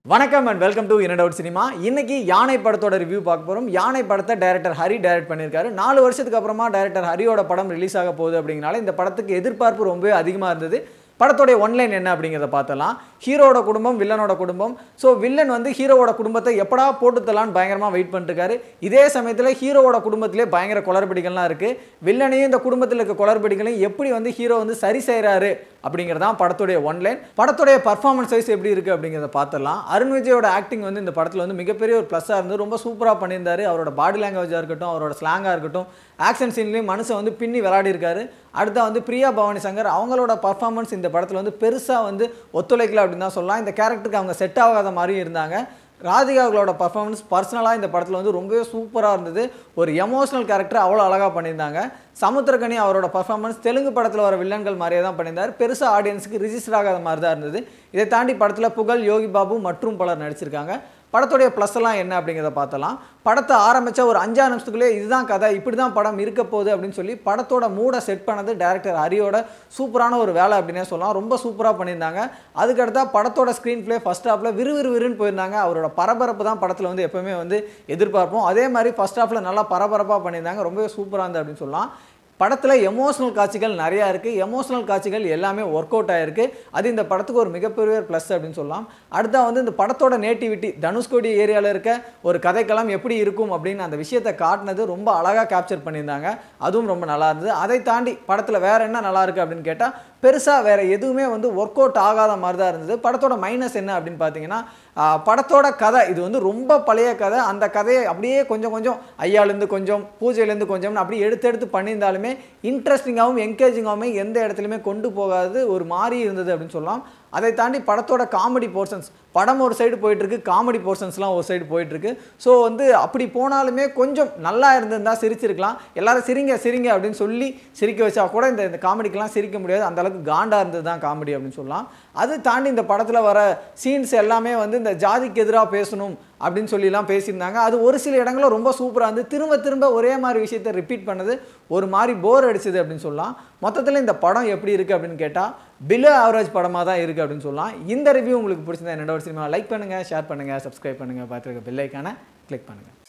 வணக்கம் and welcome to Inandoutcinema. இன்னைக்கு யானை படத்தோட ரிவ்யூ பார்க்க போறோம். யானை படத்தை டைரக்டர் ஹரி டைரக்ட் பண்ணிருக்காரு. 4 வருஷத்துக்கு அப்புறமா டைரக்டர் ஹரியோட படம் ரிலீஸ் ஆக போகுது அப்படிங்கனால இந்த படத்துக்கு எதிர்பார்ப்பு ரொம்ப அதிகமா இருந்தது. படத்தோட ஒன்லைன் என்ன அப்படிங்கறத பார்த்தலாம். ஹீரோவோட குடும்பம் வில்லனோட குடும்பம். சோ வில்லன் வந்து ஹீரோவோட குடும்பத்தை எப்படா போட்டுதலான்னு பயங்கரமா வெயிட் பண்ணிட்டு இருக்காரு. இதே சமயத்துல ஹீரோவோட குடும்பத்திலே பயங்கர குளறுபடிகள்லாம் இருக்கு. வில்லனையும் இந்த குடும்பத்துல இருக்க குளறுபடிகளையும் எப்படி வந்து ஹீரோ வந்து சரி செய்றாரு அப்படிங்கறது தான் படத்தோட ஒன்லைன். படத்தோட பெர்ஃபார்மன்ஸ் வைஸ் எப்படி இருக்கு அப்படிங்கறத பார்த்தலாம். அருண் விஜயோட ஆக்டிங் வந்து இந்த படத்துல வந்து மிகப்பெரிய ஒரு ப்ளஸ்ஸா இருந்து ரொம்ப சூப்பரா பண்ணியிருந்தாரு. அவரோட பாடி லாங்குவேஜா இருக்கட்டும், அவரோட ஸ்லாங்கா இருக்கட்டும், ஆக்ஷன் சீன்லயும் மனுஷன் வந்து பின்னி விளையாடி இருக்காரு. அடுத்து வந்து பிரியா பவானி சங்கர் அவங்களோட பெர்ஃபார்மன்ஸ் இந்த படத்துல வந்து பெருசா வந்து ஒத்துழைக்கல அப்படின்னு தான் சொல்லலாம். இந்த கேரக்டருக்கு அவங்க செட் ஆகாத மாதிரி இருந்தாங்க. ராதிகா அவங்களோட பெர்ஃபார்மன்ஸ் பர்சனலாக இந்த படத்தில் வந்து ரொம்பவே சூப்பராக இருந்தது. ஒரு எமோஷனல் கேரக்டர் அவ்வளோ அழகாக பண்ணியிருந்தாங்க. சமுத்திரக்கனி அவரோட பெர்ஃபார்மன்ஸ் தெலுங்கு படத்தில் வர வில்லன்கள் மாதிரியே தான் பண்ணியிருந்தார். பெருசாக ஆடியன்ஸுக்கு ரிஜிஸ்டர் ஆகாத மாதிரி தான் இருந்தது. இதை தாண்டி படத்தில் புகழ், யோகி பாபு மற்றும் பலர் நடிச்சிருக்காங்க. படத்தோடைய ப்ளஸ் எல்லாம் என்ன அப்படிங்கிறத பார்த்தலாம். படத்தை ஆரம்பித்த ஒரு 5 நிமிஷத்துக்குள்ளே இதுதான் கதை, இப்படி தான் படம் இருக்க போகுது அப்படின்னு சொல்லி படத்தோட மூடை செட் பண்ணது டைரக்டர் ஹரியோட சூப்பரான ஒரு வேலை அப்படின்னே சொல்லலாம். ரொம்ப சூப்பராக பண்ணியிருந்தாங்க. அதுக்கடுத்தா படத்தோட ஸ்க்ரீன் பிளே ஃபர்ஸ்ட் ஹாஃபில் விறுவிறுன்னு போயிருந்தாங்க. அவரோட பரபரப்பு தான் படத்தில் வந்து எப்பவுமே வந்து எதிர்பார்ப்போம். அதே மாதிரி ஃபர்ஸ்ட் ஹாஃபில் நல்லா பரபரப்பாக பண்ணியிருந்தாங்க. ரொம்பவே சூப்பராக இருந்தது அப்படின்னு சொல்லலாம். படத்தில் எமோஷனல் காட்சிகள் நிறையா இருக்குது. எமோஷனல் காட்சிகள் எல்லாமே ஒர்க் அவுட் ஆகிருக்கு. அது இந்த படத்துக்கு ஒரு மிகப்பெரிய ப்ளஸ் அப்படின்னு சொல்லலாம். அடுத்தா வந்து இந்த படத்தோட நேட்டிவிட்டி, தனுஷ்கோடி ஏரியாவில் இருக்க ஒரு கதைக்களம் எப்படி இருக்கும் அப்படின்னு அந்த விஷயத்தை காட்டினது ரொம்ப அழகாக கேப்சர் பண்ணியிருந்தாங்க. அதுவும் ரொம்ப நல்லா இருந்தது. அதை தாண்டி படத்தில் வேறு என்ன நல்லா இருக்குது அப்படின்னு கேட்டால் பெருசாக வேறு எதுவுமே வந்து ஒர்க் அவுட் ஆகாத மாதிரி தான் இருந்தது. படத்தோட மைனஸ் என்ன அப்படின்னு பார்த்தீங்கன்னா, படத்தோட கதை இது வந்து ரொம்ப பழைய கதை. அந்த கதையை அப்படியே கொஞ்சம் கொஞ்சம் ஐயாலேருந்து கொஞ்சம், பூஜையிலேருந்து கொஞ்சம்னு அப்படி எடுத்து பண்ணியிருந்தாலுமே இன்ட்ரெஸ்டிங்காகவும் என்கேஜிங்காகவும் எந்த இடத்துலையுமே கொண்டு போகாது ஒரு மாதிரி இருந்தது அப்படின்னு சொல்லலாம். அதை தாண்டி படத்தோட காமெடி போர்ஷன்ஸ், படம் ஒரு சைடு போயிட்டுருக்கு, காமெடி போர்ஷன்ஸ்லாம் ஒரு சைடு போயிட்டுருக்கு. ஸோ வந்து அப்படி போனாலுமே கொஞ்சம் நல்லா இருந்திருந்தால் சிரிச்சிருக்கலாம். எல்லாரும் சிரிங்க சிரிங்க அப்படின்னு சொல்லி சிரிக்க வச்சா கூட இந்த காமெடிக்கெலாம் சிரிக்க முடியாது. அந்தளவுக்கு காண்டாக இருந்தது தான் காமெடி அப்படின்னு சொல்லலாம். அது தாண்டி இந்த படத்தில் வர சீன்ஸ் எல்லாமே வந்து இந்த ஜாதிக்கு எதிராக பேசணும் அப்படின்னு சொல்லிலாம் பேசியிருந்தாங்க. அது ஒரு சில இடங்களில் ரொம்ப சூப்பராக இருந்து திரும்ப திரும்ப ஒரே மாதிரி விஷயத்தை ரிப்பீட் பண்ணது ஒரு மாதிரி போர் அடிச்சது அப்படின்னு சொல்லலாம். மொத்தத்தில் இந்த படம் எப்படி இருக்குது அப்படின்னு கேட்டால் பிலோ ஆவரேஜ் படமாக தான் இருக்குது அப்படின்னு சொல்லலாம். இந்த ரிவ்யூ உங்களுக்கு பிடிச்சிருந்தா என்னோட சினிமா லைக் பண்ணுங்கள், ஷேர் பண்ணுங்கள், சப்ஸ்கிரைப் பண்ணுங்கள், பார்த்துருக்க பெல் ஐக்கானை கிளிக் பண்ணுங்கள்.